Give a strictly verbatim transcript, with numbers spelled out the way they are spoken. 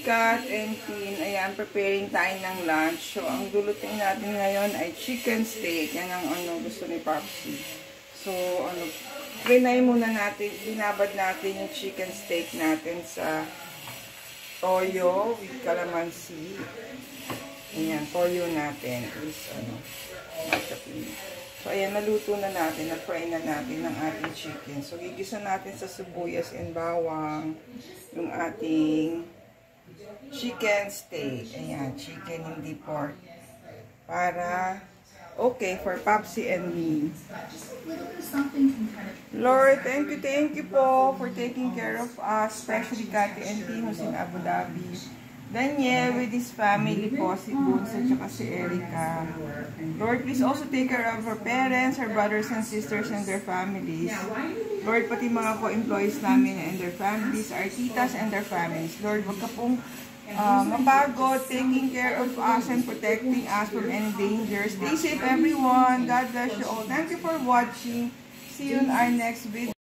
Kat and Tin, ayan, preparing tayo ng lunch. So, ang lulutuin natin ngayon ay chicken steak. Yan ang ano, gusto ni Popsi. So, ano, trinay muna natin, binabad natin yung chicken steak natin sa toyo with calamansi. Ayan, toyo natin is, ano, so, ayan, naluto na natin, na-fry na natin ng ating chicken. So, gigisa natin sa sibuyas and bawang yung ating chicken steak. Ayan, chicken, hindi pork. Para, okay, for Popsi and me. Lord, thank you, thank you po for taking care of us, especially Cathy and Tim who's in Abu Dhabi. Daniel with his family po, si Bunso at si Erica. Lord, please also take care of her parents, her brothers and sisters and their families. Lord, pati mga po employees namin and their families, our titas and their families. Lord, wag ka pong uh, mapagod, taking care of us and protecting us from any danger. Stay safe everyone. God bless you all. Thank you for watching. See you in our next video.